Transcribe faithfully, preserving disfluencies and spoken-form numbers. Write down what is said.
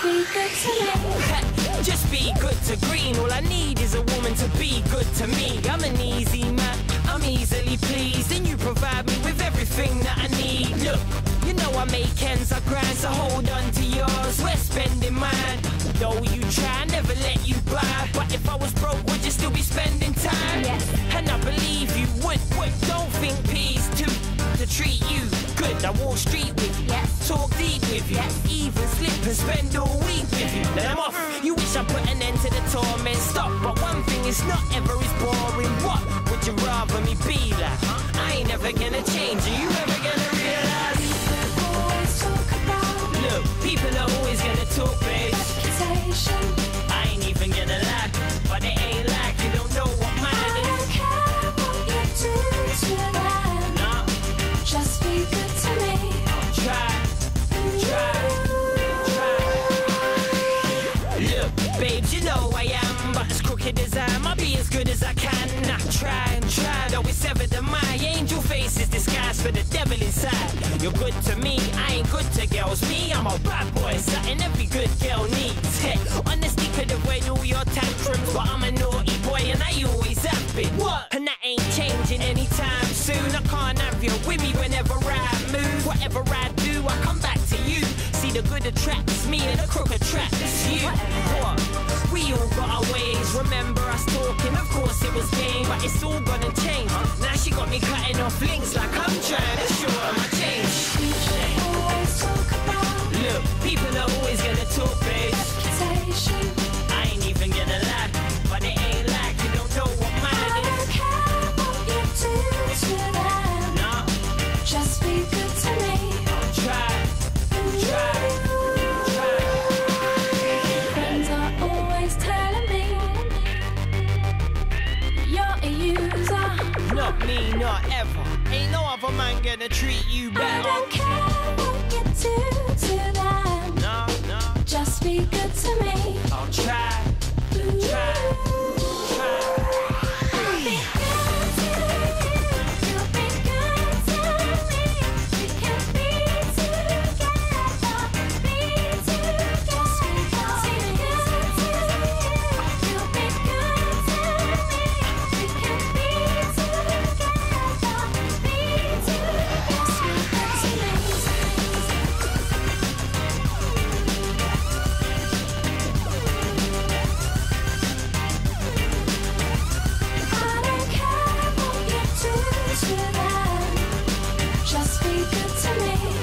Just be good to me. Just be good to green. All I need is a woman to be good to me. I'm an easy man, I'm easily pleased, and you provide me with everything that I need. Look, you know I make ends, I grind, so hold on to yours. We're spending mine. Though you try, I never let you buy. But if I was broke, would you still be spending time? Yes. And I believe you would. would. Don't think P's too to treat you good. I walk street with you, Yes. talk deep with you, Yes. even slip and spend all week with you. Then I'm off. You wish I put an end to the torment. Stop, but one thing is not ever is boring. What would you rather me be like? I ain't never gonna change. Are you ever gonna realize? People always talk about Look, people are always gonna talk, babe. reputation. I ain't even gonna lie, but it ain't like you don't know what I mine is. don't care what you do to them. Nah, Just be good to me. try, try, try. Look, babes, you know I am, but as crooked as I am, I'll be as good as I can. I try and try, though it's ever the my angel face is disguised for the devil inside. You're good to me, I ain't good to girls. Me, I'm a bad boy, something every good girl needs. Hey, honesty could avoid all your tantrums, but I'm a naughty boy and I always have been. What? And that ain't changing anytime soon. I can't have you with me whenever I move. Whatever I do, I come back to you. See, the good attracts me and the crook attracts you. What? We all got our ways. Remember us talking? Of course it was game, but it's all gonna change. Now she got me cutting off links like I'm trying to shorten my change. People always talk about Look, people are always gonna talk, babe. reputation. I ain't even gonna lie, but it ain't like you don't know what I mine don't is. care what you do to them. Nah, Just be good to me. try, try, try. Friends are always telling me you're a user. Not me, not ever. Ain't no other man gonna treat you I better. don't care what you do to them. No, no, Just be good to me. I'll try, try, try. Be good to you. You'll be good to me. We can be together. Be together. Just be good to you. You'll be good to me. We can be together. Be together. Just be good to me. I don't care what you do to them. Just be good to me.